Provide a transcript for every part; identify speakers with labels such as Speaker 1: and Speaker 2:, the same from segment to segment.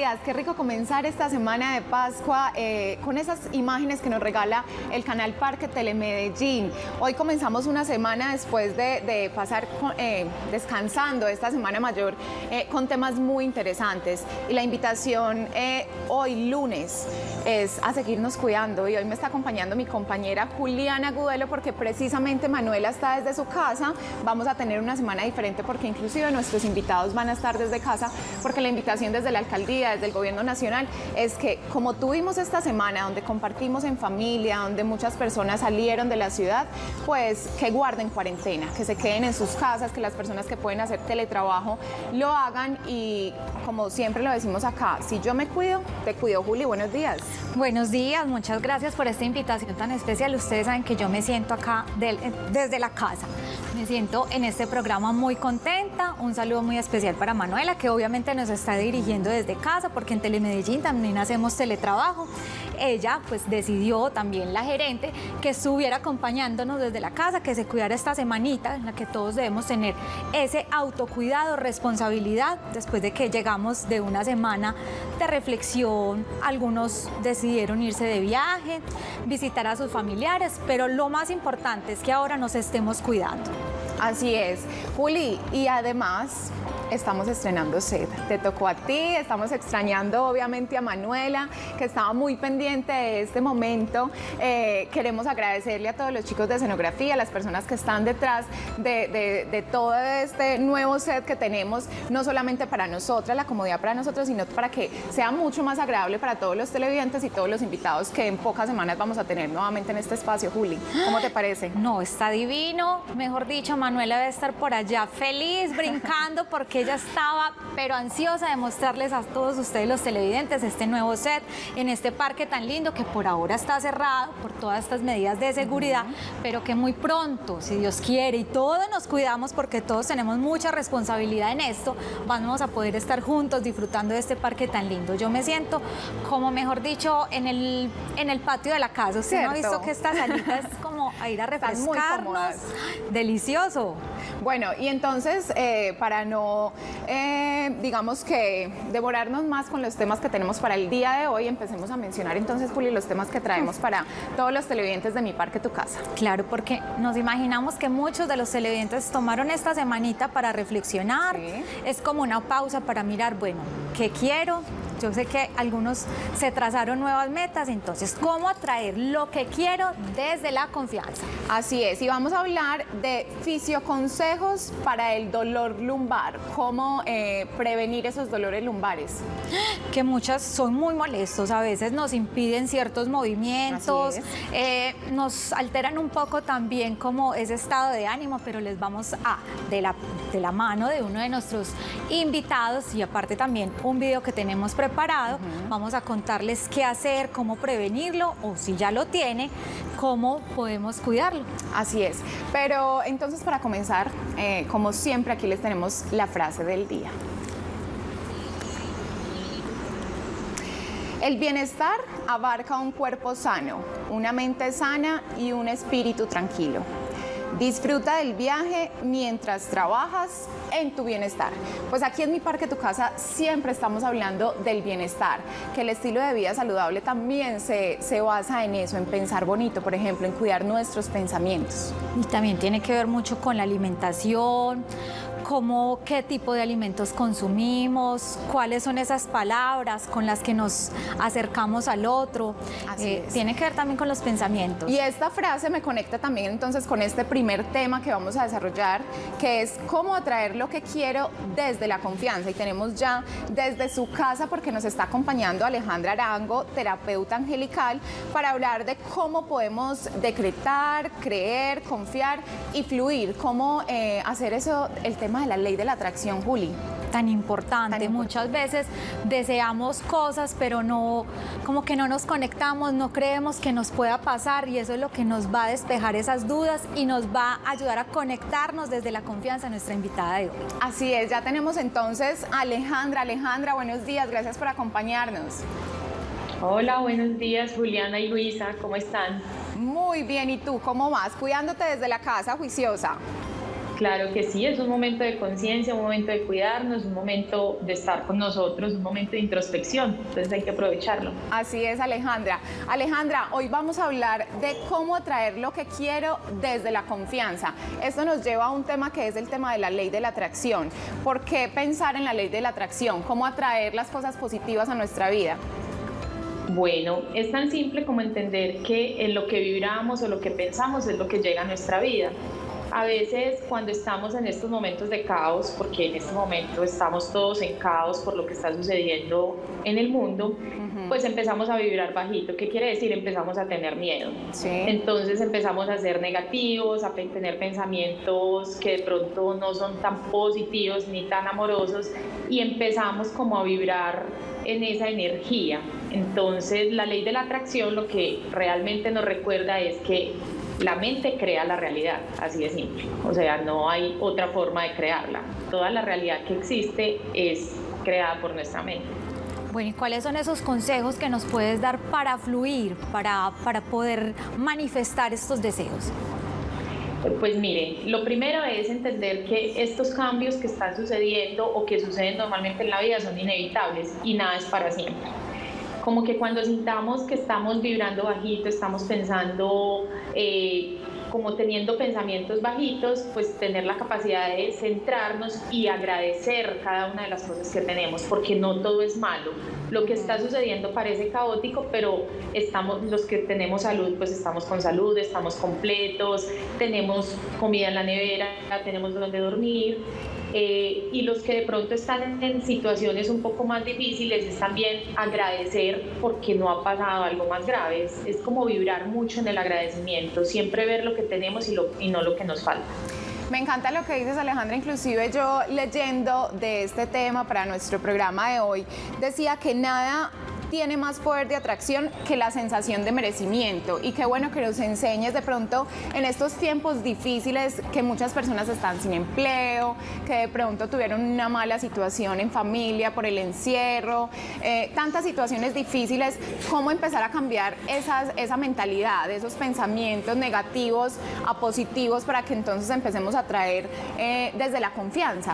Speaker 1: días, qué rico comenzar esta semana de Pascua con esas imágenes que nos regala el canal Parque Telemedellín. Hoy comenzamos una semana después de pasar descansando esta semana mayor con temas muy interesantes, y la invitación hoy lunes es a seguirnos cuidando, y hoy me está acompañando mi compañera Juliana Gudelo porque precisamente Manuela está desde su casa. Vamos a tener una semana diferente porque inclusive nuestros invitados van a estar desde casa, porque la invitación desde la alcaldía, desde el gobierno nacional, es que como tuvimos esta semana donde compartimos en familia, donde muchas personas salieron de la ciudad, pues que guarden cuarentena, que se queden en sus casas, que las personas que pueden hacer teletrabajo lo hagan, y como siempre lo decimos acá, si yo me cuido, te cuido. Juli, buenos días.
Speaker 2: Buenos días, muchas gracias por esta invitación tan especial. Ustedes saben que yo me siento acá desde la casa. Me siento en este programa muy contenta. Un saludo muy especial para Manuela, que obviamente nos está dirigiendo desde casa, porque en Telemedellín también hacemos teletrabajo. Ella pues decidió, también la gerente, que estuviera acompañándonos desde la casa, que se cuidara esta semanita en la que todos debemos tener ese autocuidado, responsabilidad, después de que llegamos de una semana de reflexión. Algunos decidieron irse de viaje, visitar a sus familiares, pero lo más importante es que ahora nos estemos cuidando.
Speaker 1: Así es, Juli, y además estamos estrenando set. Te tocó a ti, estamos extrañando obviamente a Manuela, que estaba muy pendiente de este momento. Queremos agradecerle a todos los chicos de escenografía, a las personas que están detrás de todo este nuevo set que tenemos, no solamente para nosotras, la comodidad para nosotros, sino para que sea mucho más agradable para todos los televidentes y todos los invitados que en pocas semanas vamos a tener nuevamente en este espacio. Juli, ¿cómo te parece?
Speaker 2: No, está divino, mejor dicho, Manuela debe estar por allá feliz, brincando, porque ella estaba pero ansiosa de mostrarles a todos ustedes, los televidentes, este nuevo set en este parque tan lindo, que por ahora está cerrado por todas estas medidas de seguridad, pero que muy pronto, si Dios quiere y todos nos cuidamos, porque todos tenemos mucha responsabilidad en esto, vamos a poder estar juntos disfrutando de este parque tan lindo. Yo me siento como, mejor dicho, en el patio de la casa. Usted no ha visto que esta salita es como a ir a refrescarnos. Delicioso.
Speaker 1: Bueno, y entonces, para no, digamos que devorarnos más con los temas que tenemos para el día de hoy, empecemos a mencionar entonces, Juli, los temas que traemos para todos los televidentes de Mi Parque Tu Casa.
Speaker 2: Claro, porque nos imaginamos que muchos de los televidentes tomaron esta semanita para reflexionar. Sí. Es como una pausa para mirar, bueno, ¿qué quiero? Yo sé que algunos se trazaron nuevas metas, entonces, ¿cómo atraer lo que quiero desde la confianza?
Speaker 1: Así es, y vamos a hablar de fisioconsejos para el dolor lumbar, cómo prevenir esos dolores lumbares.
Speaker 2: Que muchas son muy molestos, a veces nos impiden ciertos movimientos, nos alteran un poco también como ese estado de ánimo, pero les vamos a, de la mano de uno de nuestros invitados, y aparte también un video que tenemos preparado, vamos a contarles qué hacer, cómo prevenirlo, o si ya lo tiene, cómo podemos cuidarlo.
Speaker 1: Así es, pero entonces, para comenzar, como siempre, aquí les tenemos la frase del día. El bienestar abarca un cuerpo sano, una mente sana y un espíritu tranquilo. Disfruta del viaje mientras trabajas en tu bienestar. Pues aquí en Mi Parque Tu Casa siempre estamos hablando del bienestar, que el estilo de vida saludable también se basa en eso, en pensar bonito, por ejemplo, en cuidar nuestros pensamientos.
Speaker 2: Y también tiene que ver mucho con la alimentación, como qué tipo de alimentos consumimos, cuáles son esas palabras con las que nos acercamos al otro. Tiene que ver también con los pensamientos.
Speaker 1: Y esta frase me conecta también entonces con este primer tema que vamos a desarrollar, que es cómo atraer lo que quiero desde la confianza. Y tenemos ya desde su casa, porque nos está acompañando Alejandra Arango, terapeuta angelical, para hablar de cómo podemos decretar, creer, confiar y fluir, cómo hacer eso, el tema de la ley de la atracción, Juli.
Speaker 2: Tan importante. Muchas veces deseamos cosas, pero no, como que no nos conectamos, no creemos que nos pueda pasar, y eso es lo que nos va a despejar esas dudas y nos va a ayudar a conectarnos desde la confianza a nuestra invitada de hoy.
Speaker 1: Así es, ya tenemos entonces a Alejandra. Alejandra, buenos días, gracias por acompañarnos.
Speaker 3: Hola, buenos días, Juliana y Luisa, ¿cómo están?
Speaker 1: Muy bien, ¿y tú cómo vas? Cuidándote desde la casa, juiciosa.
Speaker 3: Claro que sí, es un momento de conciencia, un momento de cuidarnos, un momento de estar con nosotros, un momento de introspección, entonces hay que aprovecharlo.
Speaker 1: Así es, Alejandra. Alejandra, hoy vamos a hablar de cómo atraer lo que quiero desde la confianza. Esto nos lleva a un tema que es el tema de la ley de la atracción. ¿Por qué pensar en la ley de la atracción? ¿Cómo atraer las cosas positivas a nuestra vida?
Speaker 3: Bueno, es tan simple como entender que en lo que vibramos o lo que pensamos es lo que llega a nuestra vida. A veces cuando estamos en estos momentos de caos, porque en este momento estamos todos en caos por lo que está sucediendo en el mundo, pues empezamos a vibrar bajito. ¿Qué quiere decir? Empezamos a tener miedo.
Speaker 1: Sí.
Speaker 3: Entonces empezamos a ser negativos, a tener pensamientos que de pronto no son tan positivos ni tan amorosos y empezamos como a vibrar en esa energía. Entonces la ley de la atracción lo que realmente nos recuerda es que la mente crea la realidad, así de simple. O sea, no hay otra forma de crearla. Toda la realidad que existe es creada por nuestra mente.
Speaker 2: Bueno, ¿y cuáles son esos consejos que nos puedes dar para fluir, para poder manifestar estos deseos?
Speaker 3: Pues miren, lo primero es entender que estos cambios que están sucediendo o que suceden normalmente en la vida son inevitables y nada es para siempre. Como que cuando sintamos que estamos vibrando bajito, estamos pensando, como teniendo pensamientos bajitos, pues tener la capacidad de centrarnos y agradecer cada una de las cosas que tenemos, porque no todo es malo. Lo que está sucediendo parece caótico, pero los que tenemos salud, pues estamos con salud, estamos completos, tenemos comida en la nevera, tenemos donde dormir. Y los que de pronto están en situaciones un poco más difíciles es también agradecer porque no ha pasado algo más grave. Es como vibrar mucho en el agradecimiento, siempre ver lo que tenemos y no lo que nos falta.
Speaker 1: Me encanta lo que dices, Alejandra. Inclusive yo leyendo de este tema para nuestro programa de hoy, decía que nada tiene más poder de atracción que la sensación de merecimiento. Y qué bueno que nos enseñes de pronto en estos tiempos difíciles que muchas personas están sin empleo, que de pronto tuvieron una mala situación en familia por el encierro, tantas situaciones difíciles, cómo empezar a cambiar esa mentalidad, esos pensamientos negativos a positivos para que entonces empecemos a atraer desde la confianza.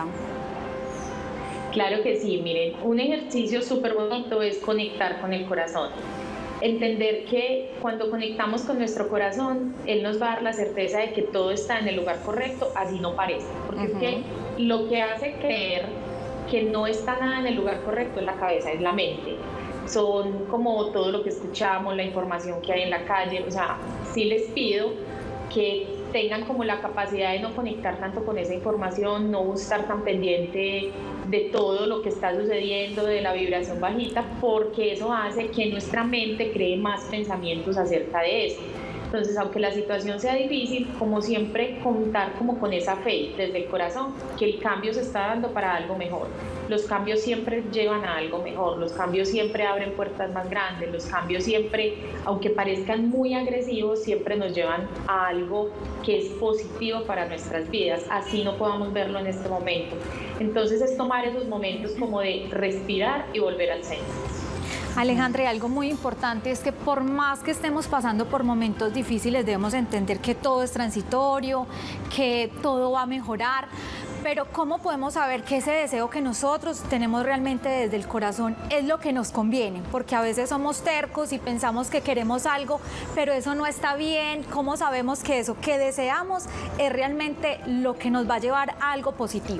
Speaker 3: Claro que sí, miren, un ejercicio súper bonito es conectar con el corazón. Entender que cuando conectamos con nuestro corazón, él nos va a dar la certeza de que todo está en el lugar correcto, así no parece. Porque es que lo que hace creer que no está nada en el lugar correcto es la cabeza, es la mente. Son como todo lo que escuchamos, la información que hay en la calle. O sea, sí les pido que tengan como la capacidad de no conectar tanto con esa información, no estar tan pendiente de todo lo que está sucediendo, de la vibración bajita, porque eso hace que nuestra mente cree más pensamientos acerca de eso. Entonces, aunque la situación sea difícil, como siempre, contar como con esa fe desde el corazón, que el cambio se está dando para algo mejor. Los cambios siempre llevan a algo mejor, los cambios siempre abren puertas más grandes, los cambios siempre, aunque parezcan muy agresivos, siempre nos llevan a algo que es positivo para nuestras vidas, así no podamos verlo en este momento. Entonces es tomar esos momentos como de respirar y volver al centro.
Speaker 2: Alejandra, y algo muy importante es que por más que estemos pasando por momentos difíciles, debemos entender que todo es transitorio, que todo va a mejorar, pero ¿cómo podemos saber que ese deseo que nosotros tenemos realmente desde el corazón es lo que nos conviene? Porque a veces somos tercos y pensamos que queremos algo, pero eso no está bien. ¿Cómo sabemos que eso que deseamos es realmente lo que nos va a llevar a algo positivo?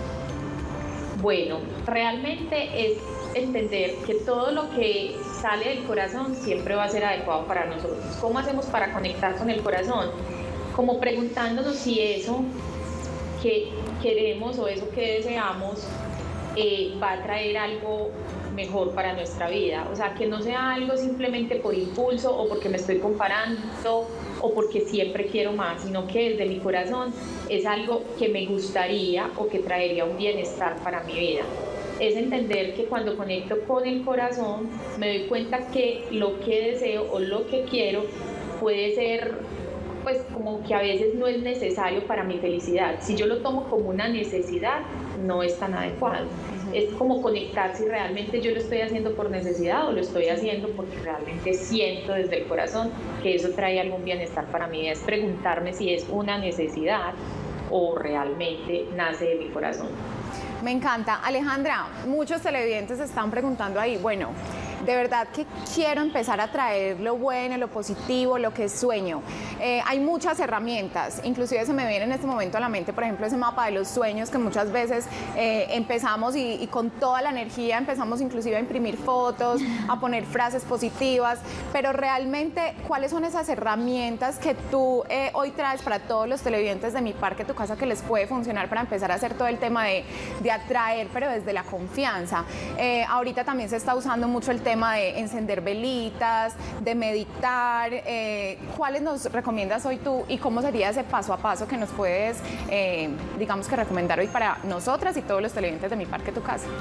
Speaker 3: Bueno, realmente es entender que todo lo que sale del corazón siempre va a ser adecuado para nosotros. ¿Cómo hacemos para conectar con el corazón? Como preguntándonos si eso que queremos o eso que deseamos va a traer algo mejor para nuestra vida. O sea, que no sea algo simplemente por impulso o porque me estoy comparando o porque siempre quiero más, sino que desde mi corazón es algo que me gustaría o que traería un bienestar para mi vida. Es entender que cuando conecto con el corazón me doy cuenta que lo que deseo o lo que quiero puede ser, pues como que a veces no es necesario para mi felicidad. Si yo lo tomo como una necesidad, no es tan adecuado. Es como conectar si realmente yo lo estoy haciendo por necesidad o lo estoy haciendo porque realmente siento desde el corazón que eso trae algún bienestar para mí. Es preguntarme si es una necesidad o realmente nace de mi corazón.
Speaker 1: Me encanta. Alejandra, muchos televidentes están preguntando ahí, bueno, de verdad que quiero empezar a traer lo bueno, lo positivo, lo que sueño. Hay muchas herramientas, inclusive se me viene en este momento a la mente, por ejemplo, ese mapa de los sueños que muchas veces empezamos y con toda la energía empezamos inclusive a imprimir fotos, a poner frases positivas, pero realmente, ¿cuáles son esas herramientas que tú hoy traes para todos los televidentes de Mi Parque Tu Casa que les puede funcionar para empezar a hacer todo el tema de atraer, pero desde la confianza? Ahorita también se está usando mucho el tema de encender velitas, de meditar. ¿Cuáles nos recomiendas hoy tú y cómo sería ese paso a paso que nos puedes, digamos que recomendar hoy para nosotras y todos los televidentes de Mi Parque Tu Casa?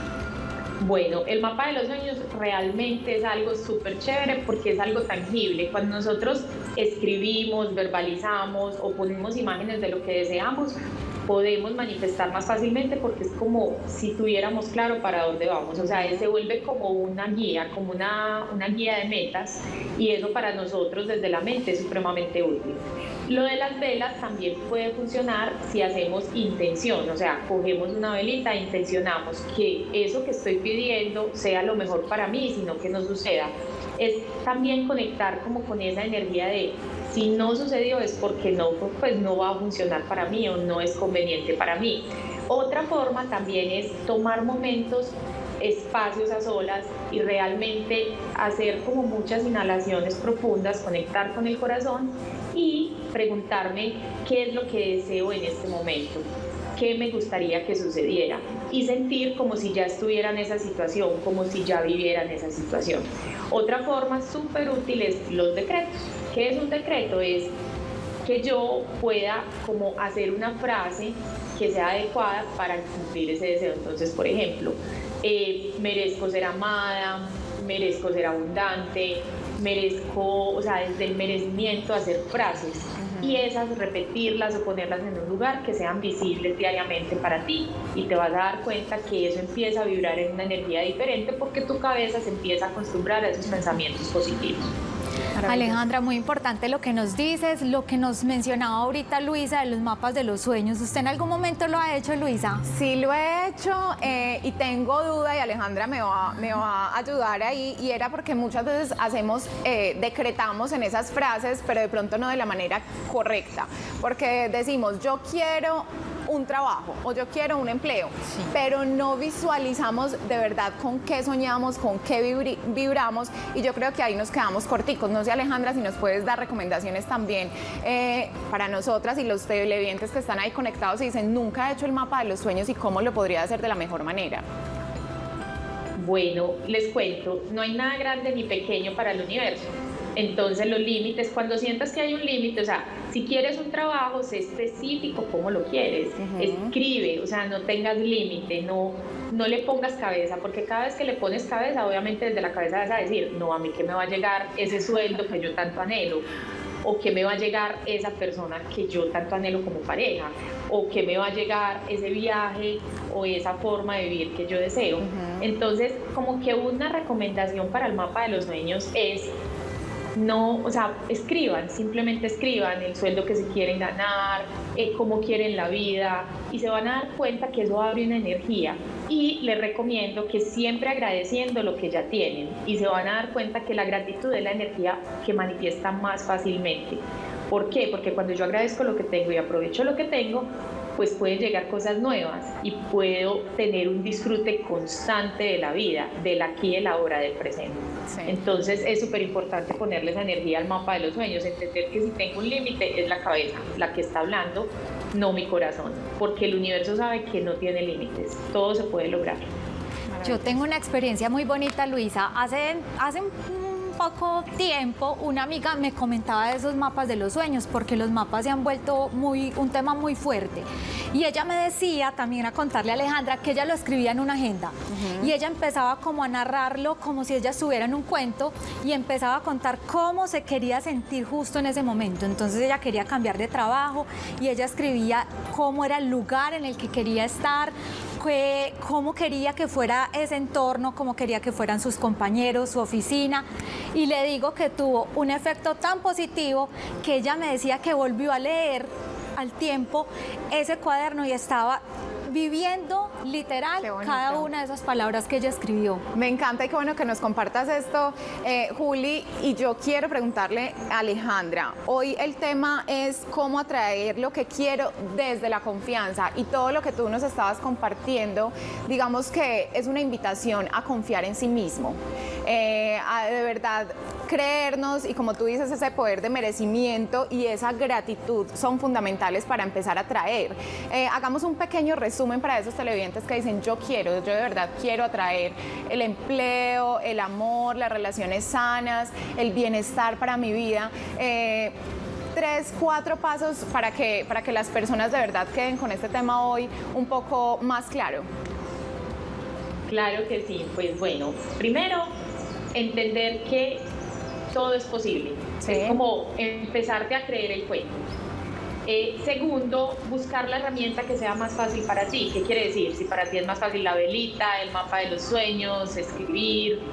Speaker 3: Bueno, el mapa de los sueños realmente es algo súper chévere porque es algo tangible. Cuando nosotros escribimos, verbalizamos o ponemos imágenes de lo que deseamos, podemos manifestar más fácilmente porque es como si tuviéramos claro para dónde vamos. O sea, se vuelve como una guía, como una guía de metas, y eso para nosotros desde la mente es supremamente útil. Lo de las velas también puede funcionar si hacemos intención, o sea, cogemos una velita e intencionamos que eso que estoy pidiendo sea lo mejor para mí, sino que no suceda. Es también conectar como con esa energía de si no sucedió es porque pues no va a funcionar para mí o no es conveniente para mí. Otra forma también es tomar momentos, espacios a solas y realmente hacer como muchas inhalaciones profundas, conectar con el corazón y preguntarme qué es lo que deseo en este momento, qué me gustaría que sucediera y sentir como si ya estuviera en esa situación, como si ya viviera en esa situación. Otra forma súper útil es los decretos. ¿Qué es un decreto? Es que yo pueda como hacer una frase que sea adecuada para cumplir ese deseo. Entonces, por ejemplo, merezco ser amada, merezco ser abundante, merezco, o sea, desde el merecimiento hacer frases y esas repetirlas o ponerlas en un lugar que sean visibles diariamente para ti, y te vas a dar cuenta que eso empieza a vibrar en una energía diferente porque tu cabeza se empieza a acostumbrar a esos pensamientos positivos.
Speaker 2: Alejandra, muy importante lo que nos dices, lo que nos mencionaba ahorita Luisa de los mapas de los sueños. ¿Usted en algún momento lo ha hecho, Luisa?
Speaker 1: Sí, lo he hecho y tengo duda y Alejandra me va a ayudar ahí, y era porque muchas veces decretamos en esas frases, pero de pronto no de la manera correcta, porque decimos yo quiero un trabajo o yo quiero un empleo, sí, pero no visualizamos de verdad con qué soñamos, con qué vibramos, y yo creo que ahí nos quedamos corticos. No sé, Alejandra, si nos puedes dar recomendaciones también para nosotras y los televidentes que están ahí conectados y dicen nunca he hecho el mapa de los sueños y cómo lo podría hacer de la mejor manera.
Speaker 3: Bueno, les cuento, no hay nada grande ni pequeño para el universo. Entonces los límites, cuando sientas que hay un límite, o sea, si quieres un trabajo, sé específico cómo lo quieres, escribe, o sea, no tengas límite, no le pongas cabeza, porque cada vez que le pones cabeza, obviamente desde la cabeza vas a decir, no, a mí que me va a llegar ese sueldo que yo tanto anhelo, o que me va a llegar esa persona que yo tanto anhelo como pareja, o que me va a llegar ese viaje o esa forma de vivir que yo deseo. Entonces, como que una recomendación para el mapa de los sueños es no, o sea, escriban, simplemente escriban el sueldo que se quieren ganar, cómo quieren la vida, y se van a dar cuenta que eso abre una energía. Y les recomiendo que siempre agradeciendo lo que ya tienen, y se van a dar cuenta que la gratitud es la energía que manifiesta más fácilmente. ¿Por qué? Porque cuando yo agradezco lo que tengo y aprovecho lo que tengo, pues pueden llegar cosas nuevas y puedo tener un disfrute constante de la vida, del aquí y el ahora, del presente. Sí. Entonces es súper importante ponerle esa energía al mapa de los sueños, entender que si tengo un límite es la cabeza la que está hablando, no mi corazón, porque el universo sabe que no tiene límites, todo se puede lograr.
Speaker 2: Yo tengo una experiencia muy bonita, Luisa. Hace poco tiempo una amiga me comentaba de esos mapas de los sueños, porque los mapas se han vuelto un tema muy fuerte, y ella me decía también, a contarle a Alejandra, que ella lo escribía en una agenda, y ella empezaba como a narrarlo como si ella estuviera en un cuento, y empezaba a contar cómo se quería sentir justo en ese momento. Entonces ella quería cambiar de trabajo y ella escribía cómo era el lugar en el que quería estar, cómo quería que fuera ese entorno, cómo quería que fueran sus compañeros, su oficina, y le digo que tuvo un efecto tan positivo que ella me decía que volvió a leer al tiempo ese cuaderno y estaba viviendo literal cada una de esas palabras que ella escribió.
Speaker 1: Me encanta y qué bueno que nos compartas esto, Juli, y yo quiero preguntarle a Alejandra, hoy el tema es cómo atraer lo que quiero desde la confianza, y todo lo que tú nos estabas compartiendo, digamos que es una invitación a confiar en sí mismo, a de verdad creernos, y como tú dices, ese poder de merecimiento y esa gratitud son fundamentales para empezar a atraer. Hagamos un pequeño resumen para esos televidentes que dicen yo de verdad quiero atraer el empleo, el amor, las relaciones sanas, el bienestar para mi vida. 3, 4 pasos para que las personas de verdad queden con este tema hoy un poco más claro.
Speaker 3: Claro que sí, pues bueno, primero entender que todo es posible, sí. Es como empezarte a creer el cuento. Segundo, buscar la herramienta que sea más fácil para ti. ¿Qué quiere decir? Si para ti es más fácil la velita, el mapa de los sueños, escribir,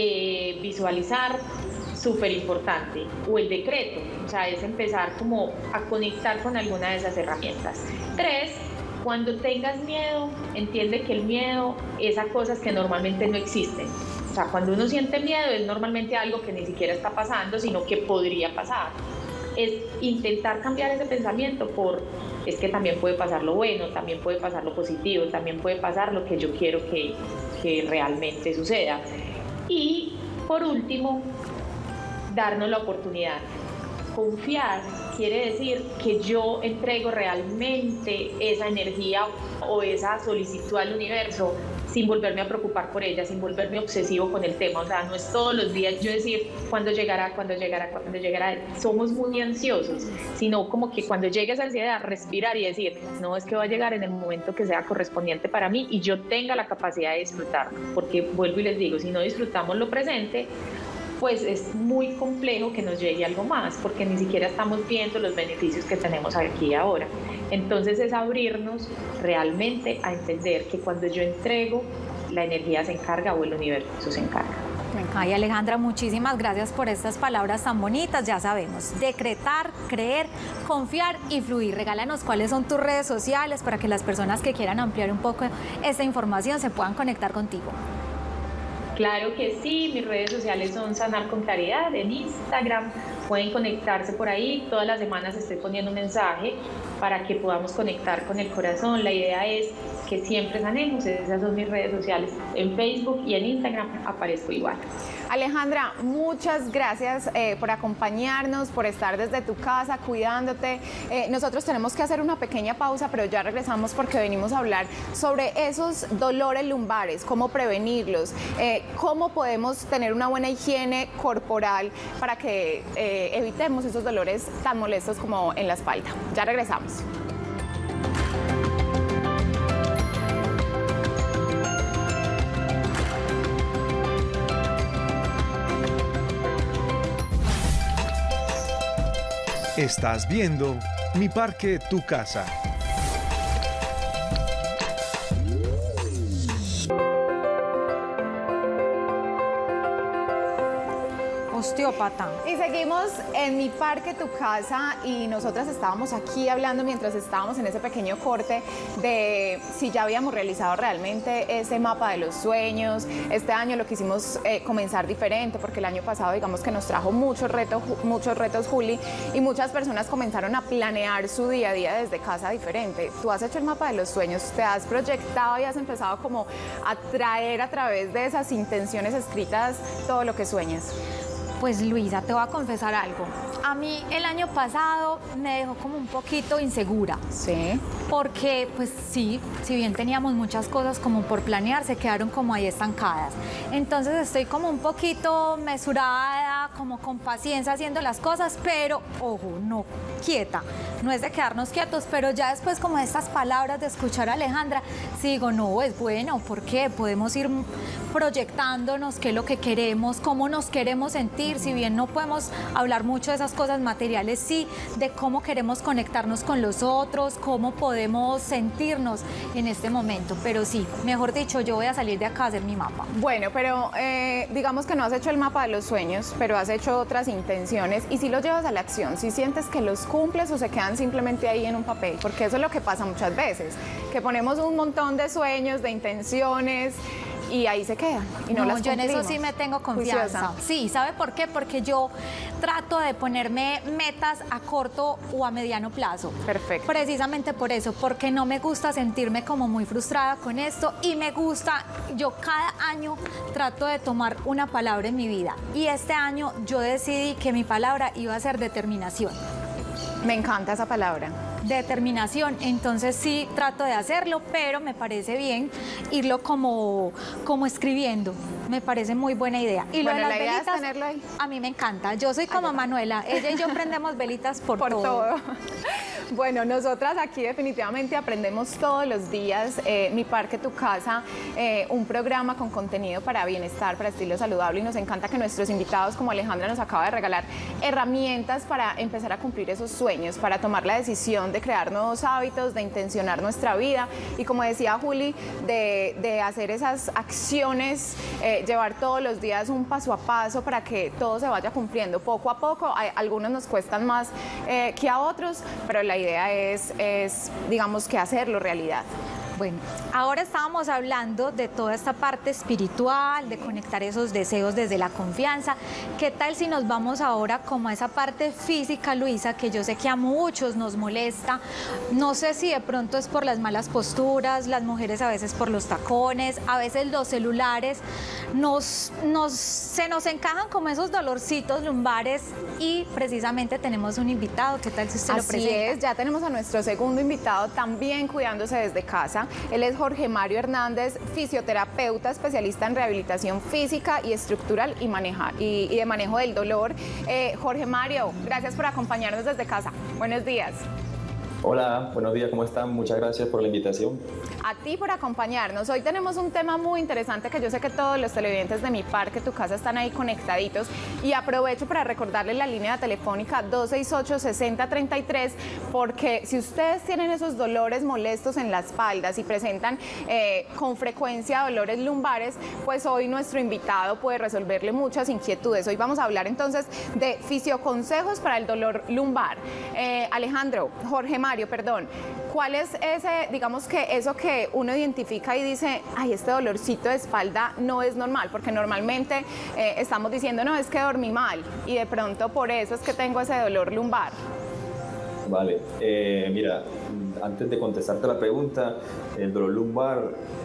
Speaker 3: visualizar, súper importante. O el decreto, o sea, es empezar como a conectar con alguna de esas herramientas. 3, cuando tengas miedo, entiende que el miedo es a cosas que normalmente no existen. O sea, cuando uno siente miedo es normalmente algo que ni siquiera está pasando, sino que podría pasar. Es intentar cambiar ese pensamiento por, es que también puede pasar lo bueno, también puede pasar lo positivo, también puede pasar lo que yo quiero que realmente suceda. Y por último, darnos la oportunidad. Confiar quiere decir que yo entrego realmente esa energía o esa solicitud al universo sin volverme a preocupar por ella, sin volverme obsesivo con el tema. O sea, no es todos los días yo decir cuándo llegará, cuándo llegará, cuándo llegará. Somos muy ansiosos, sino como que cuando llegue esa ansiedad, respirar y decir, no, es que va a llegar en el momento que sea correspondiente para mí y yo tenga la capacidad de disfrutarlo. Porque vuelvo y les digo, si no disfrutamos lo presente, pues es muy complejo que nos llegue algo más, porque ni siquiera estamos viendo los beneficios que tenemos aquí y ahora. Entonces es abrirnos realmente a entender que cuando yo entrego, la energía se encarga o el universo se encarga.
Speaker 2: Ay, Alejandra, muchísimas gracias por estas palabras tan bonitas. Ya sabemos, decretar, creer, confiar y fluir. Regálanos cuáles son tus redes sociales para que las personas que quieran ampliar un poco esta información se puedan conectar contigo.
Speaker 3: Claro que sí, mis redes sociales son Sanar con Claridad en Instagram, pueden conectarse por ahí, todas las semanas estoy poniendo un mensaje para que podamos conectar con el corazón. La idea es que siempre sanemos, esas son mis redes sociales, en Facebook y en Instagram aparezco igual.
Speaker 1: Alejandra, muchas gracias por acompañarnos, por estar desde tu casa cuidándote. Nosotros tenemos que hacer una pequeña pausa, pero ya regresamos porque venimos a hablar sobre esos dolores lumbares, cómo prevenirlos, cómo podemos tener una buena higiene corporal para que evitemos esos dolores tan molestos como en la espalda. Ya regresamos.
Speaker 4: Estás viendo Mi Parque, Tu Casa.
Speaker 2: Osteópata.
Speaker 1: Y seguimos en Mi Parque, Tu Casa, y nosotras estábamos aquí hablando mientras estábamos en ese pequeño corte de si ya habíamos realizado realmente ese mapa de los sueños. Este año lo quisimos comenzar diferente porque el año pasado digamos que nos trajo muchos retos, Juli, y muchas personas comenzaron a planear su día a día desde casa diferente. Tú has hecho el mapa de los sueños, te has proyectado y has empezado como a traer a través de esas intenciones escritas todo lo que sueñas.
Speaker 2: Pues Luisa, te voy a confesar algo. A mí el año pasado me dejó como un poquito insegura.
Speaker 1: Sí.
Speaker 2: Porque, pues sí, si bien teníamos muchas cosas como por planear, se quedaron como ahí estancadas. Entonces estoy como un poquito mesurada, como con paciencia haciendo las cosas, pero, ojo, no quieta. No es de quedarnos quietos, pero ya después como de estas palabras de escuchar a Alejandra, sí digo, no, es bueno, ¿por qué? Podemos ir proyectándonos qué es lo que queremos, cómo nos queremos sentir. Si bien no podemos hablar mucho de esas cosas materiales, sí, de cómo queremos conectarnos con los otros, cómo podemos podemos sentirnos en este momento. Pero sí, mejor dicho, yo voy a salir de acá a hacer mi mapa.
Speaker 1: Bueno, pero digamos que no has hecho el mapa de los sueños, pero has hecho otras intenciones y si los llevas a la acción, si sientes que los cumples o se quedan simplemente ahí en un papel, porque eso es lo que pasa muchas veces, que ponemos un montón de sueños, de intenciones y ahí se quedan y no las
Speaker 2: yo en
Speaker 1: cumplimos.
Speaker 2: eso sí me tengo confianza.
Speaker 1: Juiciosa.
Speaker 2: Sí, ¿sabe por qué? Porque yo trato de ponerme metas a corto o a mediano plazo.
Speaker 1: Perfecto.
Speaker 2: Precisamente por eso, porque no me gusta sentirme como muy frustrada con esto y me gusta, yo cada año trato de tomar una palabra en mi vida y este año yo decidí que mi palabra iba a ser determinación.
Speaker 1: Me encanta esa palabra.
Speaker 2: Determinación, entonces sí trato de hacerlo, pero me parece bien irlo como escribiendo, me parece muy buena idea. Y lo de las
Speaker 1: la idea
Speaker 2: velitas,
Speaker 1: es tenerlo ahí.
Speaker 2: a mí me encanta, yo soy como Manuela, ella y yo prendemos velitas por todo.
Speaker 1: Bueno, nosotras aquí definitivamente aprendemos todos los días. Mi Parque, tu Casa, un programa con contenido para bienestar, para estilo saludable y nos encanta que nuestros invitados como Alejandra nos acaba de regalar herramientas para empezar a cumplir esos sueños, para tomar la decisión de crear nuevos hábitos, de intencionar nuestra vida y como decía Juli, de hacer esas acciones, llevar todos los días un paso a paso para que todo se vaya cumpliendo poco a poco. Algunos nos cuestan más que a otros, pero la idea es, digamos, que hacerlo realidad.
Speaker 2: Bueno, ahora estábamos hablando de toda esta parte espiritual, de conectar esos deseos desde la confianza. ¿Qué tal si nos vamos ahora como a esa parte física, Luisa, que yo sé que a muchos nos molesta? No sé si de pronto es por las malas posturas, las mujeres a veces por los tacones, a veces los celulares, se nos encajan como esos dolorcitos lumbares y precisamente tenemos un invitado. ¿Qué tal si usted lo presenta?
Speaker 1: Así es, ya tenemos a nuestro segundo invitado también cuidándose desde casa. Él es Jorge Mario Hernández, fisioterapeuta, especialista en rehabilitación física y estructural y de manejo del dolor. Jorge Mario, gracias por acompañarnos desde casa. Buenos días.
Speaker 5: Hola, buenos días, ¿cómo están? Muchas gracias por la invitación.
Speaker 1: A ti por acompañarnos. Hoy tenemos un tema muy interesante que yo sé que todos los televidentes de Mi Parque, tu Casa están ahí conectaditos y aprovecho para recordarles la línea telefónica 268-6033 porque si ustedes tienen esos dolores molestos en la espalda, si presentan con frecuencia dolores lumbares, pues hoy nuestro invitado puede resolverle muchas inquietudes. Hoy vamos a hablar entonces de fisioconsejos para el dolor lumbar. Alejandro, Jorge Mario, perdón, ¿cuál es ese, digamos que eso que uno identifica y dice, ay, este dolorcito de espalda no es normal? Porque normalmente estamos diciendo, no, es que dormí mal y de pronto por eso es que tengo ese dolor lumbar.
Speaker 5: Vale, mira, antes de contestarte la pregunta, el dolor lumbar,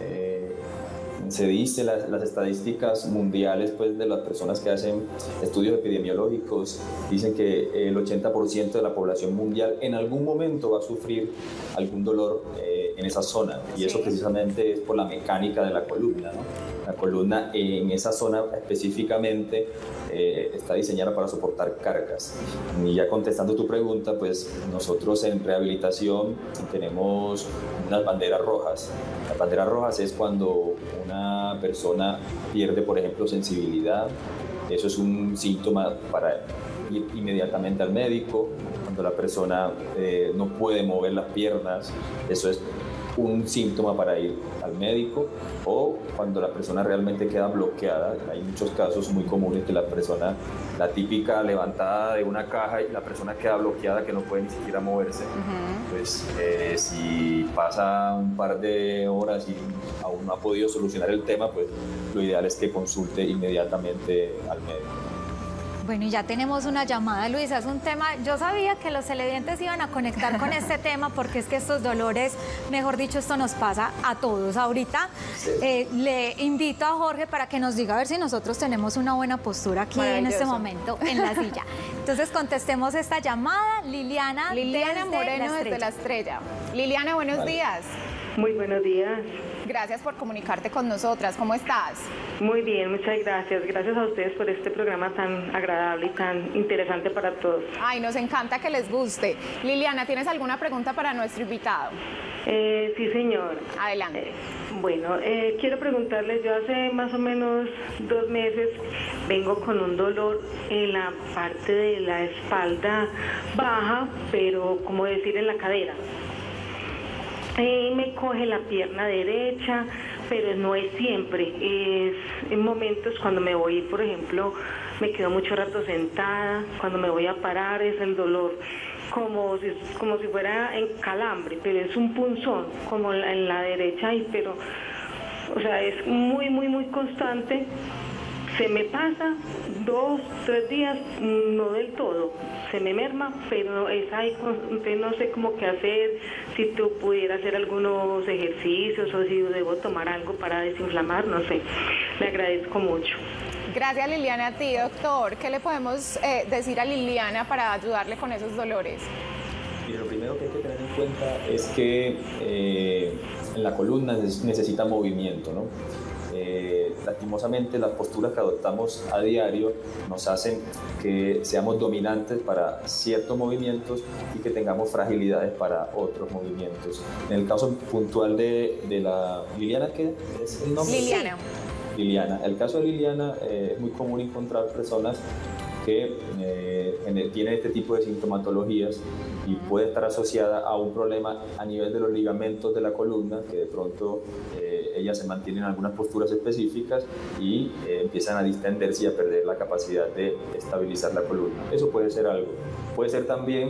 Speaker 5: se dice, las estadísticas mundiales pues, de las personas que hacen estudios epidemiológicos dicen que el 80% de la población mundial en algún momento va a sufrir algún dolor en esa zona y eso precisamente es por la mecánica de la columna, ¿no? La columna en esa zona específicamente está diseñada para soportar cargas. Y ya contestando tu pregunta, pues nosotros en rehabilitación tenemos unas banderas rojas. Las banderas rojas es cuando una persona pierde, por ejemplo, sensibilidad. Eso es un síntoma para ir inmediatamente al médico. Cuando la persona no puede mover las piernas, eso es un síntoma para ir al médico, o cuando la persona realmente queda bloqueada. Hay muchos casos muy comunes que la persona, la típica levantada de una caja y la persona queda bloqueada que no puede ni siquiera moverse. Pues si pasa un par de horas y aún no ha podido solucionar el tema, pues lo ideal es que consulte inmediatamente al médico.
Speaker 2: Bueno, y ya tenemos una llamada, Luisa, es un tema, yo sabía que los televidentes iban a conectar con este tema porque es que estos dolores, mejor dicho, esto nos pasa a todos. Ahorita le invito a Jorge para que nos diga a ver si nosotros tenemos una buena postura aquí en este momento en la silla. Entonces contestemos esta llamada, Liliana
Speaker 1: Moreno desde La Estrella. Liliana, buenos días.
Speaker 6: Muy buenos días.
Speaker 1: Gracias por comunicarte con nosotras. ¿Cómo estás?
Speaker 6: Muy bien, muchas gracias. Gracias a ustedes por este programa tan agradable y tan interesante para todos.
Speaker 1: Ay, nos encanta que les guste. Liliana, ¿tienes alguna pregunta para nuestro invitado?
Speaker 6: Sí, señor.
Speaker 1: Adelante.
Speaker 6: Bueno, quiero preguntarles, yo hace más o menos 2 meses vengo con un dolor en la parte de la espalda baja, pero como decir en la cadera. me coge la pierna derecha, pero no es siempre, es en momentos cuando me voy, por ejemplo, me quedo mucho rato sentada, cuando me voy a parar es el dolor, como si fuera en calambre, pero es un punzón, como en la derecha, pero, o sea, es muy, muy, muy constante. Se me pasa 2, 3 días, no del todo, se me merma, pero es ahí, no sé cómo qué hacer, si tú pudieras hacer algunos ejercicios o si debo tomar algo para desinflamar, no sé, le agradezco mucho.
Speaker 1: Gracias, Liliana. A ti, doctor, ¿qué le podemos decir a Liliana para ayudarle con esos dolores?
Speaker 5: Mira, lo primero que hay que tener en cuenta es que en la columna necesita movimiento, ¿no? Lastimosamente las posturas que adoptamos a diario nos hacen que seamos dominantes para ciertos movimientos y que tengamos fragilidades para otros movimientos. En el caso puntual de la Liliana, ¿qué es el nombre?
Speaker 1: Liliana.
Speaker 5: Liliana. El caso de Liliana es muy común encontrar personas que tienen este tipo de sintomatologías y puede estar asociada a un problema a nivel de los ligamentos de la columna, que de pronto ellas se mantienen en algunas posturas específicas y empiezan a distenderse y a perder la capacidad de estabilizar la columna. Eso puede ser algo. Puede ser también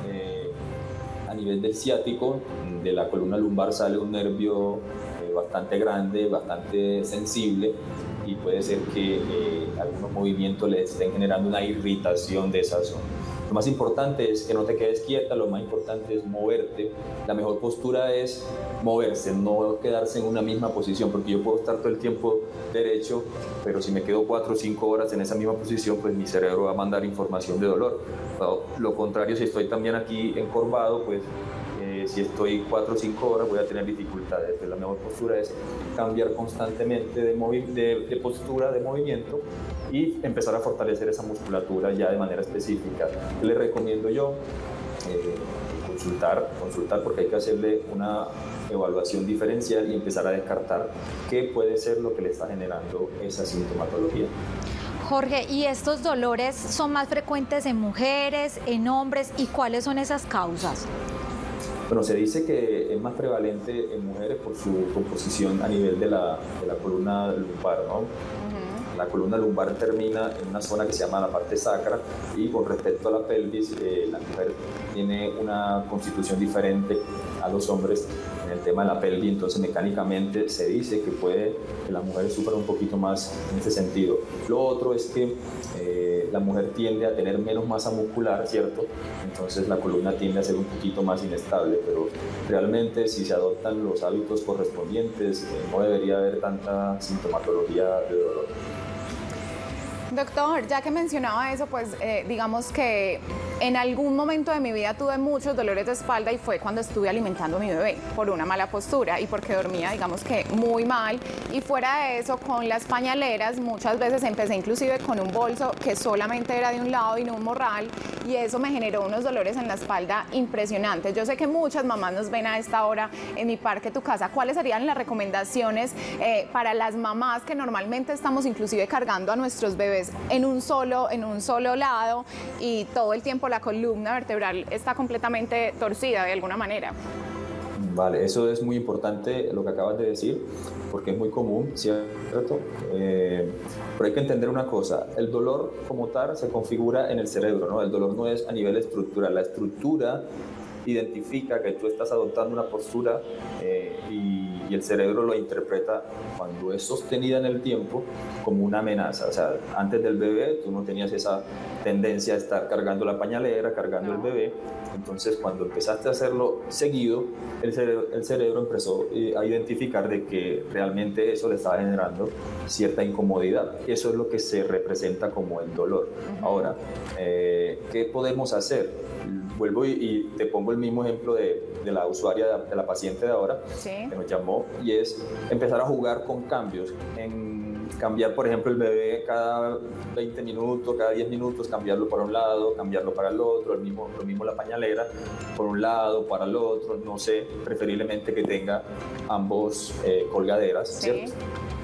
Speaker 5: a nivel del ciático, de la columna lumbar sale un nervio bastante grande, bastante sensible, y puede ser que algunos movimientos le estén generando una irritación de esa zona. Lo más importante es que no te quedes quieta, lo más importante es moverte. La mejor postura es moverse, no quedarse en una misma posición, porque yo puedo estar todo el tiempo derecho, pero si me quedo 4 o 5 horas en esa misma posición, pues mi cerebro va a mandar información de dolor. Lo contrario, si estoy también aquí encorvado, pues si estoy 4 o 5 horas voy a tener dificultades. Entonces, la mejor postura es cambiar constantemente de postura, de movimiento, y empezar a fortalecer esa musculatura ya de manera específica. ¿Qué le recomiendo yo? Consultar, porque hay que hacerle una evaluación diferencial y empezar a descartar qué puede ser lo que le está generando esa sintomatología.
Speaker 2: Jorge, ¿y estos dolores son más frecuentes en mujeres, en hombres, y cuáles son esas causas?
Speaker 5: Bueno, se dice que es más prevalente en mujeres por su composición a nivel de la columna lumbar, ¿no? La columna lumbar termina en una zona que se llama la parte sacra, y con respecto a la pelvis, la mujer tiene una constitución diferente a los hombres en el tema de la pelvis, entonces mecánicamente se dice que las mujeres sufran un poquito más en ese sentido. Lo otro es que la mujer tiende a tener menos masa muscular, ¿cierto? Entonces la columna tiende a ser un poquito más inestable, pero realmente si se adoptan los hábitos correspondientes, no debería haber tanta sintomatología de dolor.
Speaker 1: Doctor, ya que mencionaba eso, pues digamos que en algún momento de mi vida tuve muchos dolores de espalda, y fue cuando estuve alimentando a mi bebé por una mala postura y porque dormía, digamos que muy mal. Y fuera de eso, con las pañaleras, muchas veces empecé inclusive con un bolso que solamente era de un lado y no un morral, y eso me generó unos dolores en la espalda impresionantes. Yo sé que muchas mamás nos ven a esta hora en Mi Parque Tu Casa. ¿Cuáles serían las recomendaciones para las mamás que normalmente estamos inclusive cargando a nuestros bebés en un solo lado, y todo el tiempo la columna vertebral está completamente torcida de alguna manera?
Speaker 5: Vale, eso es muy importante lo que acabas de decir, porque es muy común, ¿cierto? Pero hay que entender una cosa: el dolor como tal se configura en el cerebro, ¿no? El dolor no es a nivel estructural. La estructura identifica que tú estás adoptando una postura y el cerebro lo interpreta, cuando es sostenida en el tiempo, como una amenaza. O sea, antes del bebé tú no tenías esa tendencia a estar cargando la pañalera, cargando el bebé. Entonces, cuando empezaste a hacerlo seguido, el cerebro empezó a identificar de que realmente eso le estaba generando cierta incomodidad. Eso es lo que se representa como el dolor. Ahora, ¿qué podemos hacer? Vuelvo y te pongo el mismo ejemplo de la usuaria, de la paciente de ahora, que nos llamó, y es empezar a jugar con cambios. Cambiar, por ejemplo, el bebé cada 20 minutos, cada 10 minutos, cambiarlo para un lado, cambiarlo para el otro, lo mismo la pañalera, por un lado, para el otro, no sé, preferiblemente que tenga ambos colgaderas, ¿cierto?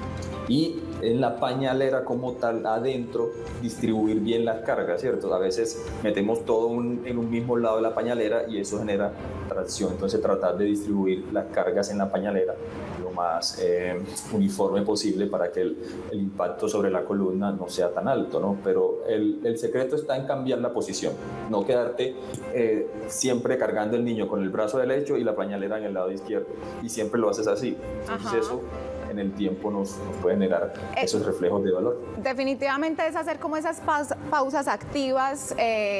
Speaker 5: Y en la pañalera como tal, adentro, distribuir bien las cargas, ¿cierto? A veces metemos todo en un mismo lado de la pañalera y eso genera tracción. Entonces tratar de distribuir las cargas en la pañalera lo más uniforme posible para que el impacto sobre la columna no sea tan alto, ¿no? Pero el secreto está en cambiar la posición, no quedarte siempre cargando el niño con el brazo derecho y la pañalera en el lado izquierdo, y siempre lo haces así. Entonces eso en el tiempo nos puede generar esos reflejos de dolor.
Speaker 1: Definitivamente es hacer como esas pausas activas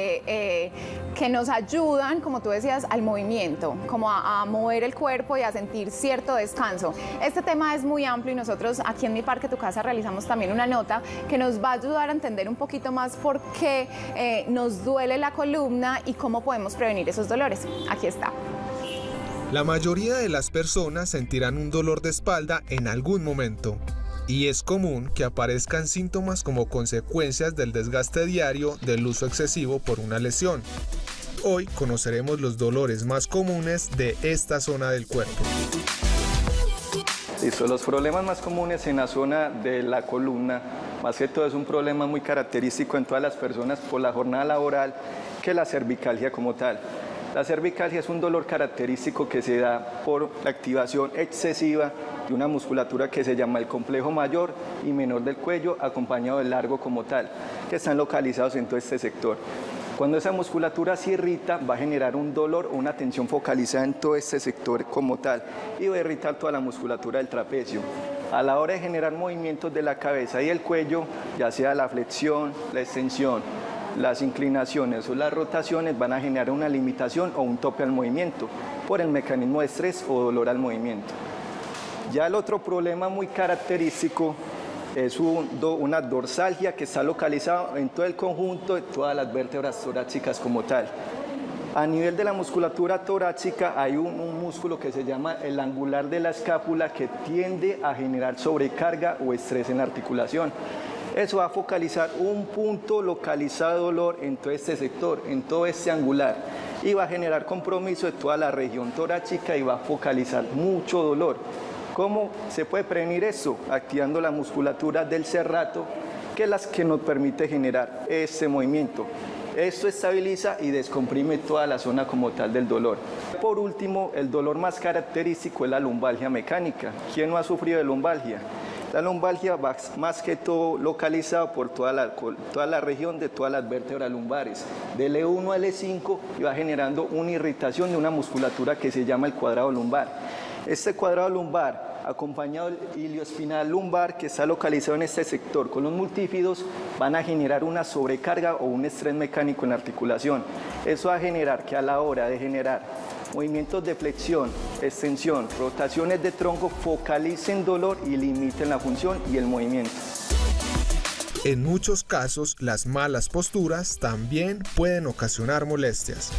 Speaker 1: que nos ayudan, como tú decías, al movimiento, como a mover el cuerpo y a sentir cierto descanso. Este tema es muy amplio y nosotros aquí en Mi Parque Tu Casa realizamos también una nota que nos va a ayudar a entender un poquito más por qué nos duele la columna y cómo podemos prevenir esos dolores. Aquí está.
Speaker 7: La mayoría de las personas sentirán un dolor de espalda en algún momento, y es común que aparezcan síntomas como consecuencias del desgaste diario del uso excesivo por una lesión. Hoy conoceremos los dolores más comunes de esta zona del cuerpo.
Speaker 8: Listo, los problemas más comunes en la zona de la columna, más que todo es un problema muy característico en todas las personas por la jornada laboral, que la cervicalgia como tal. La cervicalgia es un dolor característico que se da por la activación excesiva de una musculatura que se llama el complejo mayor y menor del cuello, acompañado del largo como tal, que están localizados en todo este sector. Cuando esa musculatura se irrita, va a generar un dolor o una tensión focalizada en todo este sector como tal y va a irritar toda la musculatura del trapecio. A la hora de generar movimientos de la cabeza y el cuello, ya sea la flexión, la extensión, las inclinaciones o las rotaciones, van a generar una limitación o un tope al movimiento por el mecanismo de estrés o dolor al movimiento. Ya el otro problema muy característico es una dorsalgia que está localizada en todo el conjunto de todas las vértebras torácicas como tal. A nivel de la musculatura torácica hay un músculo que se llama el angular de la escápula que tiende a generar sobrecarga o estrés en la articulación. Eso va a focalizar un punto localizado de dolor en todo este sector, en todo este angular, y va a generar compromiso de toda la región torácica y va a focalizar mucho dolor. ¿Cómo se puede prevenir eso? Activando la musculatura del serrato, que es la que nos permite generar este movimiento. Esto estabiliza y descomprime toda la zona como tal del dolor. Por último, el dolor más característico es la lumbalgia mecánica. ¿Quién no ha sufrido de lumbalgia? La lumbalgia va más que todo localizada por toda la región de todas las vértebras lumbares, del E1 al E5, y va generando una irritación de una musculatura que se llama el cuadrado lumbar. Este cuadrado lumbar, acompañado del ilioespinal lumbar, que está localizado en este sector con los multífidos, van a generar una sobrecarga o un estrés mecánico en la articulación. Eso va a generar que a la hora de generar movimientos de flexión, extensión, rotaciones de tronco, focalicen dolor y limiten la función y el movimiento.
Speaker 7: En muchos casos, las malas posturas también pueden ocasionar molestias.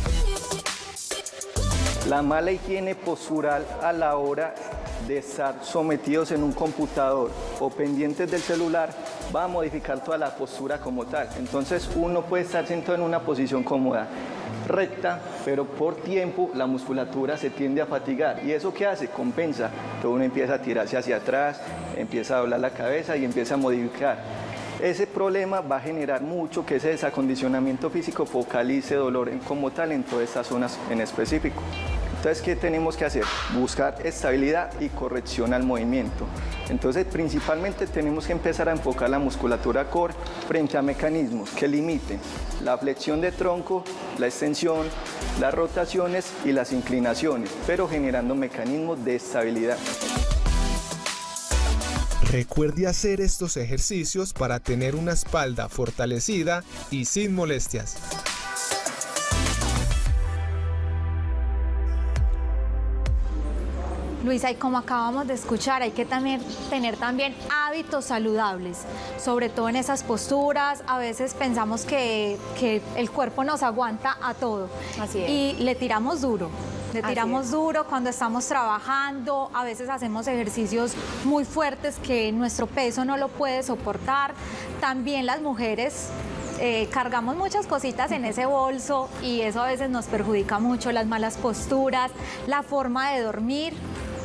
Speaker 8: La mala higiene postural a la hora de estar sometidos en un computador o pendientes del celular va a modificar toda la postura como tal. Entonces uno puede estar sentado en una posición cómoda, recta, pero por tiempo la musculatura se tiende a fatigar. ¿Y eso qué hace? Compensa. Entonces uno empieza a tirarse hacia atrás, empieza a doblar la cabeza y empieza a modificar. Ese problema va a generar mucho que ese desacondicionamiento físico focalice dolor como tal en todas estas zonas en específico. Entonces, ¿qué tenemos que hacer? Buscar estabilidad y corrección al movimiento. Entonces, principalmente tenemos que empezar a enfocar la musculatura core frente a mecanismos que limiten la flexión de tronco, la extensión, las rotaciones y las inclinaciones, pero generando mecanismos de estabilidad.
Speaker 7: Recuerde hacer estos ejercicios para tener una espalda fortalecida y sin molestias.
Speaker 2: Luisa, y como acabamos de escuchar, hay que tener también hábitos saludables, sobre todo en esas posturas. A veces pensamos que el cuerpo nos aguanta a todo.
Speaker 1: Así es.
Speaker 2: Y le tiramos duro. Le tiramos duro cuando estamos trabajando, a veces hacemos ejercicios muy fuertes que nuestro peso no lo puede soportar. También las mujeres cargamos muchas cositas en ese bolso y eso a veces nos perjudica mucho, las malas posturas, la forma de dormir.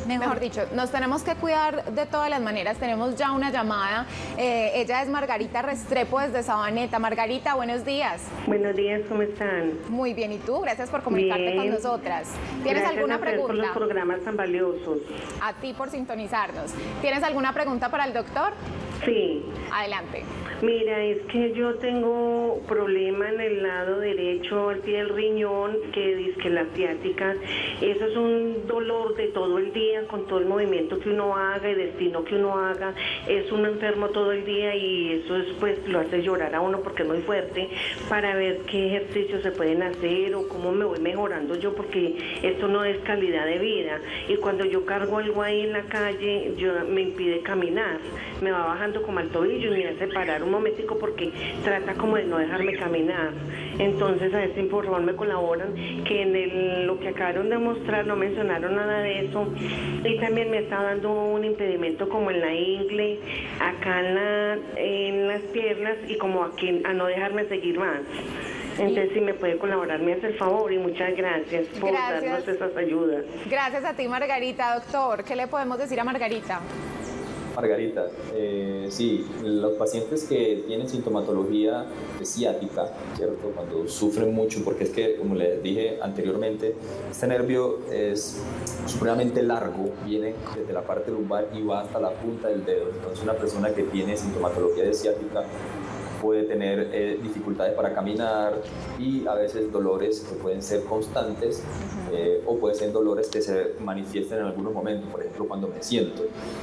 Speaker 1: Mejor dicho, nos tenemos que cuidar de todas las maneras. Tenemos ya una llamada. Ella es Margarita Restrepo desde Sabaneta. Margarita, buenos días.
Speaker 6: Buenos días, ¿cómo están?
Speaker 1: Muy bien, ¿y tú? Gracias por comunicarte con nosotras. ¿Tienes alguna pregunta?
Speaker 6: Gracias por los programas tan valiosos.
Speaker 1: A ti por sintonizarnos. ¿Tienes alguna pregunta para el doctor?
Speaker 6: Sí.
Speaker 1: Adelante.
Speaker 6: Mira, es que yo tengo problema en el lado derecho, al pie del riñón, que dice que la ciática. Eso es un dolor de todo el día, con todo el movimiento que uno haga y destino que uno haga. Es un enfermo todo el día y eso es, pues, lo hace llorar a uno porque es muy fuerte, para ver qué ejercicios se pueden hacer o cómo me voy mejorando yo, porque esto no es calidad de vida. Y cuando yo cargo algo ahí en la calle, me impide caminar. Me va bajando como al tobillo y me hace parar un momentico porque trata como de no dejarme caminar. Entonces a ese por favor me colaboran, que en lo que acabaron de mostrar no mencionaron nada de eso. Y también me está dando un impedimento como en la ingle, acá en las piernas, y como aquí a no dejarme seguir más. Entonces, si me puede colaborar, me hace el favor, y muchas gracias por darnos esas ayudas.
Speaker 1: Gracias a ti, Margarita. Doctor, ¿qué le podemos decir a Margarita?
Speaker 5: Margarita, sí, los pacientes que tienen sintomatología de ciática, ¿cierto? Cuando sufren mucho, porque es que, como les dije anteriormente, este nervio es supremamente largo, viene desde la parte lumbar y va hasta la punta del dedo. Entonces, una persona que tiene sintomatología de ciática puede tener dificultades para caminar y a veces dolores que pueden ser constantes o pueden ser dolores que se manifiestan en algunos momentos, por ejemplo, cuando me siento.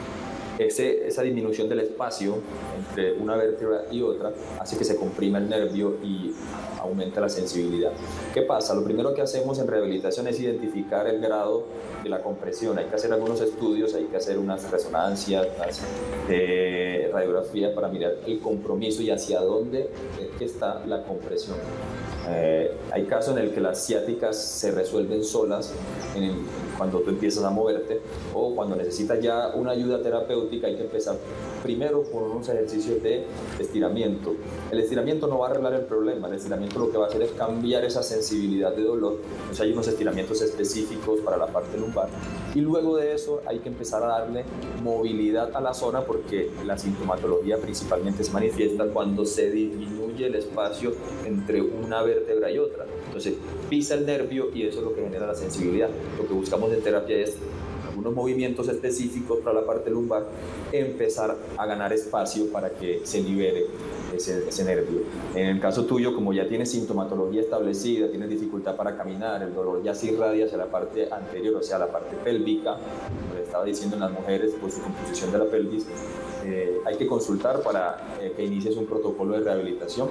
Speaker 5: Esa disminución del espacio entre una vértebra y otra hace que se comprima el nervio y aumenta la sensibilidad. ¿Qué pasa? Lo primero que hacemos en rehabilitación es identificar el grado de la compresión. Hay que hacer algunos estudios, hay que hacer unas resonancias, unas radiografías para mirar el compromiso y hacia dónde es que está la compresión. Hay casos en el que las ciáticas se resuelven solas cuando tú empiezas a moverte, o cuando necesitas ya una ayuda terapéutica hay que empezar primero con unos ejercicios de estiramiento. El estiramiento no va a arreglar el problema, el estiramiento lo que va a hacer es cambiar esa sensibilidad de dolor. Entonces hay unos estiramientos específicos para la parte lumbar y luego de eso hay que empezar a darle movilidad a la zona, porque la sintomatología principalmente se manifiesta cuando se disminuye el espacio entre una vértebra y otra. Entonces pisa el nervio y eso es lo que genera la sensibilidad. Lo que buscamos en terapia es algunos movimientos específicos para la parte lumbar, empezar a ganar espacio para que se libere ese nervio. En el caso tuyo, como ya tienes sintomatología establecida, tienes dificultad para caminar, el dolor ya se irradia hacia la parte anterior, o sea, la parte pélvica, como le estaba diciendo en las mujeres, por su composición de la pelvis, hay que consultar para que inicies un protocolo de rehabilitación.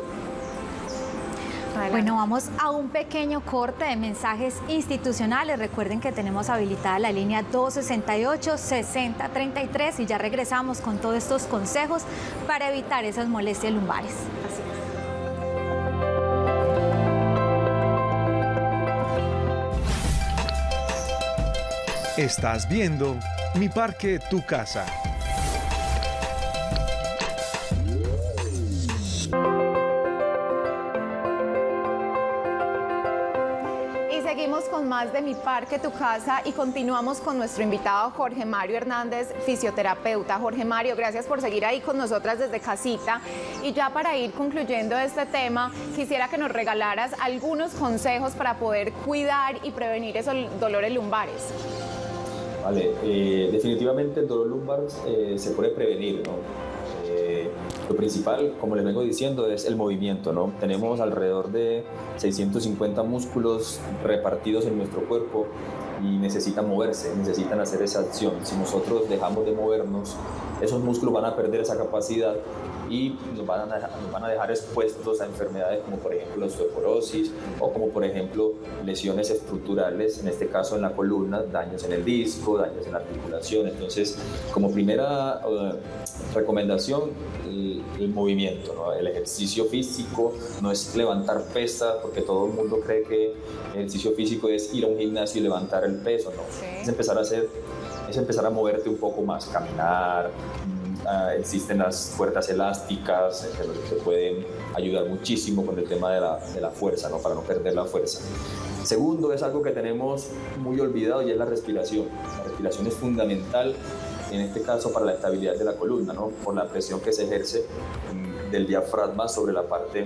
Speaker 2: Bueno, vamos a un pequeño corte de mensajes institucionales. Recuerden que tenemos habilitada la línea 268-6033 y ya regresamos con todos estos consejos para evitar esas molestias lumbares.
Speaker 4: Estás viendo Mi Parque, Tu Casa.
Speaker 1: Seguimos con más de Mi Parque, Tu Casa y continuamos con nuestro invitado Jorge Mario Hernández, fisioterapeuta. Jorge Mario, gracias por seguir ahí con nosotras desde casita. Y ya para ir concluyendo este tema, quisiera que nos regalaras algunos consejos para poder cuidar y prevenir esos dolores lumbares.
Speaker 5: Vale, definitivamente el dolor lumbar se puede prevenir, ¿no? Lo principal, como les vengo diciendo, es el movimiento, ¿no? Tenemos alrededor de 650 músculos repartidos en nuestro cuerpo y necesitan moverse, necesitan hacer esa acción. Si nosotros dejamos de movernos, esos músculos van a perder esa capacidad y nos van a dejar expuestos a enfermedades como por ejemplo la osteoporosis o como por ejemplo lesiones estructurales, en este caso en la columna, daños en el disco, daños en la articulación. Entonces, como primera recomendación, el movimiento, ¿no? El ejercicio físico no es levantar pesas, porque todo el mundo cree que el ejercicio físico es ir a un gimnasio y levantar el peso, ¿no? Sí. Es empezar a moverte un poco más, caminar, existen las puertas elásticas que pueden ayudar muchísimo con el tema de la fuerza, ¿no? Para no perder la fuerza. Segundo, es algo que tenemos muy olvidado y es la respiración. La respiración es fundamental, en este caso para la estabilidad de la columna, ¿no? Por la presión que se ejerce del diafragma sobre la parte,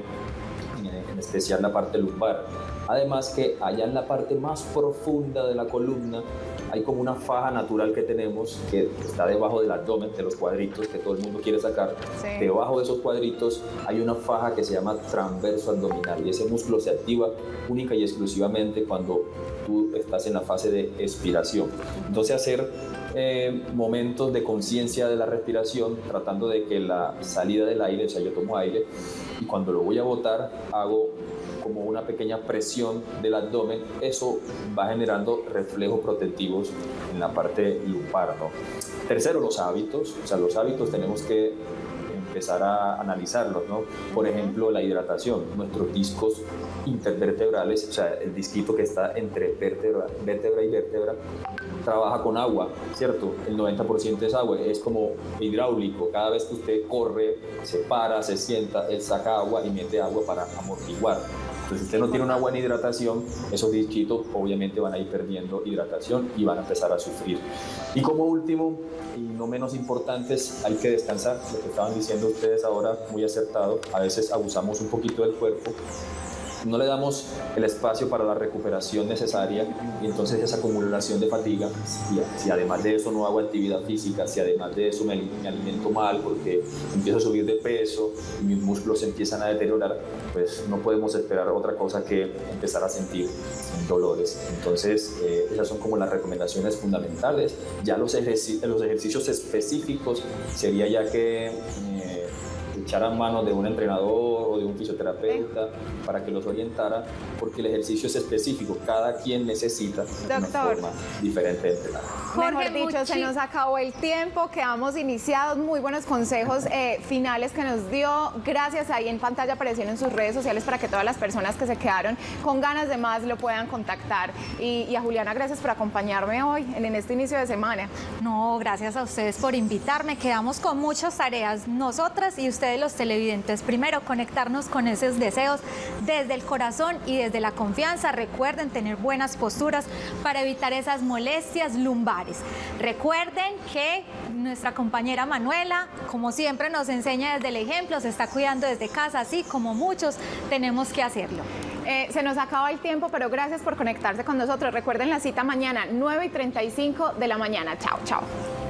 Speaker 5: en especial la parte lumbar. Además que allá en la parte más profunda de la columna hay como una faja natural que tenemos que está debajo del abdomen, de los cuadritos que todo el mundo quiere sacar. Sí. Debajo de esos cuadritos hay una faja que se llama transverso abdominal y ese músculo se activa única y exclusivamente cuando tú estás en la fase de expiración. Entonces hacer momentos de conciencia de la respiración, tratando de que la salida del aire, o sea, yo tomo aire y cuando lo voy a botar hago como una pequeña presión del abdomen, eso va generando reflejos protectivos en la parte lumbar, ¿no? Tercero, los hábitos, o sea, los hábitos tenemos que empezar a analizarlos, ¿no? Por ejemplo, la hidratación, nuestros discos intervertebrales, o sea, el disquito que está entre vértebra y vértebra, trabaja con agua, ¿cierto? El 90% es agua, es como hidráulico. Cada vez que usted corre, se para, se sienta, él saca agua y mete agua para amortiguar. Entonces, si usted no tiene una buena hidratación, esos disquitos obviamente van a ir perdiendo hidratación y van a empezar a sufrir. Y como último, y no menos importantes, hay que descansar. Lo que estaban diciendo ustedes ahora, muy acertado. A veces abusamos un poquito del cuerpo, no le damos el espacio para la recuperación necesaria y entonces esa acumulación de fatiga, si además de eso no hago actividad física, si además de eso me alimento mal porque empiezo a subir de peso y mis músculos se empiezan a deteriorar, pues no podemos esperar otra cosa que empezar a sentir dolores. Entonces esas son como las recomendaciones fundamentales. Ya los ejercicios específicos sería ya que echaran mano de un entrenador o de un fisioterapeuta para que los orientara, porque el ejercicio es específico, cada quien necesita una forma diferente de entrenar.
Speaker 1: Mejor dicho, se nos acabó el tiempo, quedamos iniciados, muy buenos consejos finales que nos dio. Gracias, ahí en pantalla aparecieron en sus redes sociales para que todas las personas que se quedaron con ganas de más lo puedan contactar. Y a Juliana, gracias por acompañarme hoy en este inicio de semana.
Speaker 2: No, gracias a ustedes por invitarme, quedamos con muchas tareas, nosotras y ustedes los televidentes. Primero, conectarnos con esos deseos desde el corazón y desde la confianza. Recuerden tener buenas posturas para evitar esas molestias lumbares. Recuerden que nuestra compañera Manuela, como siempre, nos enseña desde el ejemplo, se está cuidando desde casa, así como muchos tenemos que hacerlo.
Speaker 1: Se nos acaba el tiempo, pero gracias por conectarse con nosotros. Recuerden la cita mañana, 9:35 de la mañana. Chao, chao.